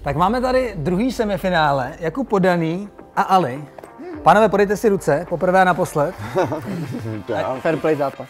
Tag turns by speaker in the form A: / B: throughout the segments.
A: Tak máme tady druhý semifinále, Jakub Podaný a Ali. Pánové, podejte si ruce, poprvé a naposled.
B: Fair play zápas.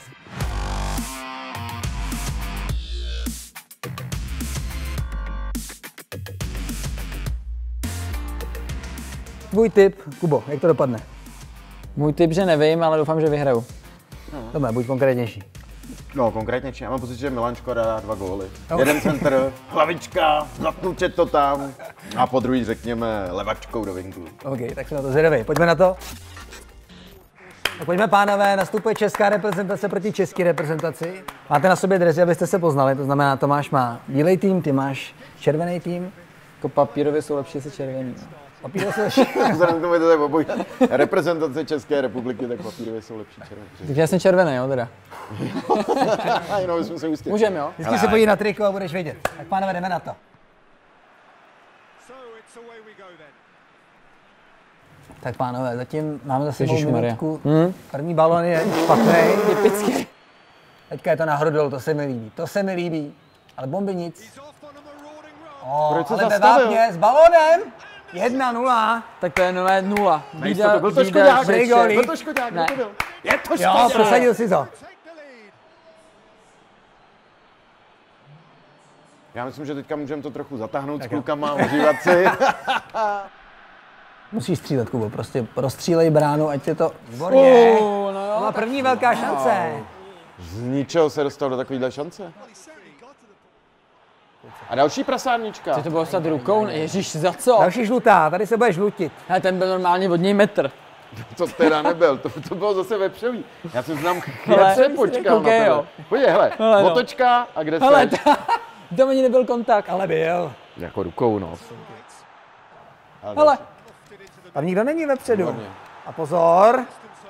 A: Tvůj tip, Kubo, jak to dopadne?
B: Můj tip, že nevím, ale doufám, že vyhraju.
A: Tohle, buď konkrétnější.
C: No, konkrétně, já mám pocit, že Milan Škoda dá 2 góly. Jeden centr, hlavička, zatluče to tam a po druhý řekněme levačkou do vinklu.
A: OK, tak jsme na to zvědaví. Pojďme na to. Tak pojďme, pánové, nastupuje česká reprezentace proti české reprezentaci. Máte na sobě dresy, abyste se poznali, to znamená, Tomáš má bílej tým, ty máš červený tým.
B: Jako papírově jsou lepší se červení.
A: Papírově jsou lepší.
C: Vzhledem k tomu je to tak obojí. Reprezentace České republiky, tak papírově jsou lepší červený.
B: Takže já jsem červený, jo, teda.
C: Jenom jsme se ustili.
B: Můžeme, jo?
A: Vždycky se podí na triko a budeš vědět. Tak pánové, jdeme na to. Tak pánové, zatím máme zase minutku. První balon je špatný.
B: Typicky.
A: Teďka je to nahoru dolů, to se mi líbí. To se mi líbí. Ale bomby nic.
C: Proč se
A: Ale ve
C: zastavil?
A: vápně s balonem. 1-0.
B: Tak to je 0-0.
C: To byl to Škodák,
A: góly.
C: byl to Škodák, kdo to byl? Je to
A: Jo,
C: Škodák!
A: prosadil si to.
C: Já myslím, že teďka můžeme to trochu zatáhnout s klukama, užívat si.
A: Musíš střílet, Kubo, prostě rozstřílej bránu, ať je to... Výborně.
B: No jo,
A: To má první velká šance.
C: Z ničeho se dostal do takovýhle šance. A další prasárnička.
B: to bylo snad rukou, ježíš, za co?
A: Další žlutá, tady se budeš žlutit.
B: Hele, ten byl normálně od něj metr.
C: To teda nebyl, to bylo zase vepřový. Já jsem tam
B: Hele,
C: chytře počkal na
B: koukej,
C: tebe.
B: jo.
C: Podívej, hele,
B: Hele, no.
C: otočka a kde
B: Hele,
C: seš?
B: tam ani nebyl kontakt.
A: Ale byl.
C: Jako rukou, no.
B: Hele,
A: A nikdo není vepředu.
C: Výborně.
A: A pozor.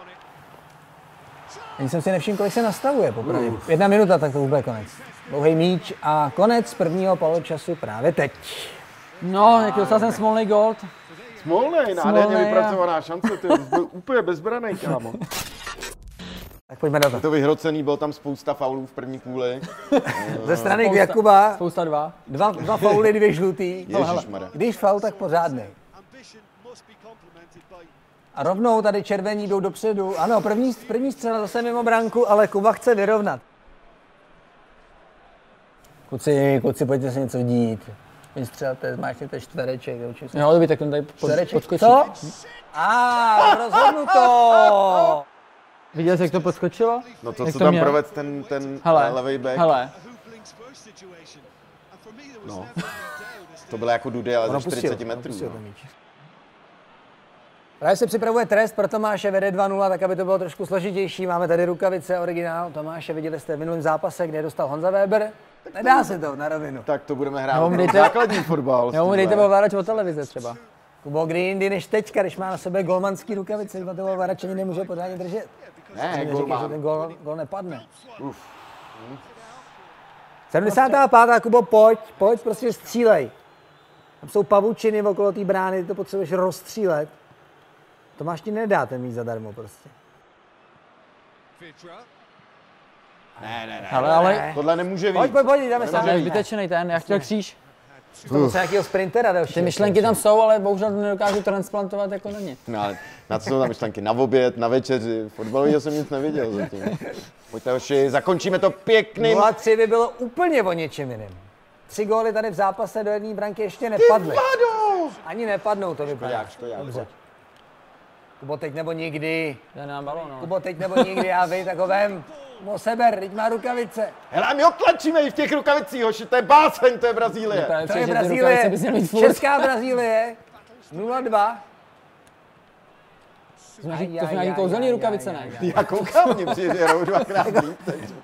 A: Ani jsem si nevšiml, kolik se nastavuje popravdě. 1 minuta, tak to už bude konec. Dlouhý míč a konec prvního poločasu právě teď.
B: no, jak dostal jsem smolný gold.
C: Smolnej, nádherně vypracovaná šance, ty byl úplně bezbranej, kámo.
A: Tak pojďme na to.
C: To vyhrocený, bylo tam spousta faulů v první půli.
A: Ze strany Jakuba
B: Spousta 2.
A: dva fauly, 2 žlutý.
C: Ježišmarja.
A: Když faul, tak pořádný. A rovnou tady červení jdou dopředu. Ano, první střela zase mimo branku, ale Kuba chce vyrovnat. Kluci, pojďte se něco dít. Pojď střelte, máš ten čtvereček.
B: Jo, dobrý, tak ten tady podskočí.
A: Co? Rozhodnuto!
B: Viděl jsi, jak to podskočilo?
C: No to,
B: Jak
C: co
B: to
C: tam
B: měl?
C: provedl ten
B: Hele,
C: levej back,
B: hele.
C: no. To bylo jako Dudy, ale ze 40 metrů. No.
A: Právě se připravuje trest pro Tomáše, vede 2-0, tak aby to bylo trošku složitější. Máme tady rukavice, originál Tomáše, viděli jste v minulém zápase, kde dostal Honza Weber. Nedá se to na rovinu.
C: Tak to budeme hrát
B: Jo, dejte-
C: základní fotbal.
B: Jo, mu dejte ovládač od televize třeba.
A: Kubo, kdy jindy než teďka, když má na sebe golmanský rukavice, dva toho ovladače nemůže pořádně držet.
C: Ne,
A: Neříkej,
C: gol
A: že
C: mám.
A: ten gol nepadne. 75. Kubo, pojď, prostě střílej. Tam jsou pavučiny okolo té brány, ty to potřebuješ rozstřílet. Tomáš ti nedá ten míč zadarmo prostě.
C: Ne.
B: Ale
C: Tohle nemůže být.
A: Pojď, jdeme
B: to je
A: sám.
B: zbytečný ten, já chtěl kříž.
A: To musí nějakého sprintera další.
B: Ty myšlenky tam jsou, ale bohužel nedokážu transplantovat jako na ně.
C: No, ale na co jsou tam myšlenky? Na oběd, na večeři. Fotbalového jsem nic neviděl zatím. Pojďte hoši, zakončíme to pěkným.
A: 0-3 by bylo úplně o něčem jiném. 3 góly tady v zápase do jedné branky ještě nepadly. Ani nepadnou, to vypadá.
C: Škodák.
A: Dobře. Kubo, teď nebo nikdy.
B: To je na balón, no.
A: Kubo, teď nebo nikdy, já vy, tak ho vem. Mo seber, teď má rukavice.
C: Hele, my otlačíme i v těch rukavicích, hoši, to je báseň, to je Brazílie.
B: Právě
A: To
B: přijde,
A: je
B: že ty rukavice bys měl
A: Brazílie,
B: mít furt.
A: Česká Brazílie, 0-2.
B: To jsou nějaký kouzelný rukavice, ne?
C: Já koukám, mě přijde, že hrajou dvakrát líp.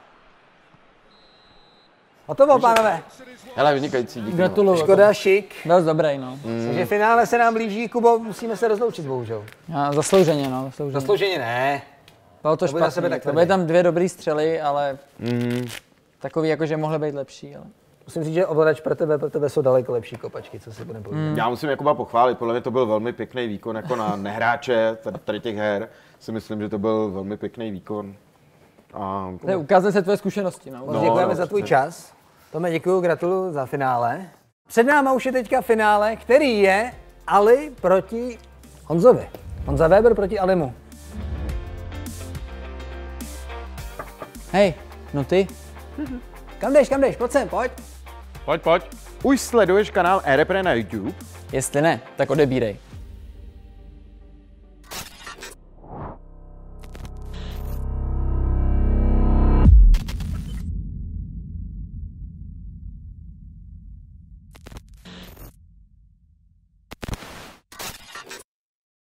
A: Hotovo, pánové.
C: Hele, vynikající, díky.
B: Gratuluju.
A: Škoda, šik.
B: Byl dobrý, no.
A: Takže finále se nám blíží, Kubo, musíme se rozloučit, bohužel.
B: Zaslouženě, no. Zaslouženě.
A: Zaslouženě ne.
B: Bylo to
A: To bude na sebe
B: špatný.
A: tak
B: To byly
A: tvrdý.
B: tam 2 dobrý střely, ale takový jako, že mohly být lepší, ale...
A: Musím říct, že ovladač pro tebe jsou daleko lepší kopačky, co si budeme povídat.
C: Já musím Jakuba pochválit, podle mě to byl velmi pěkný výkon jako na nehráče tady těch her. Si myslím, že to byl velmi pěkný výkon. A
B: Ukázali se tvoje zkušenosti, no.
A: Děkujeme
C: no,
A: za tvůj
C: přesně.
A: čas. Tome, děkuju, gratuluju za finále. Před náma už je teďka finále, který je Ali proti Honzovi. Honza Weber proti Alimu.
B: Hej, no ty.
A: Kam jdeš, pojď sem, pojď.
C: Pojď. Už sleduješ kanál eRepre na YouTube?
B: Jestli ne, tak odebírej.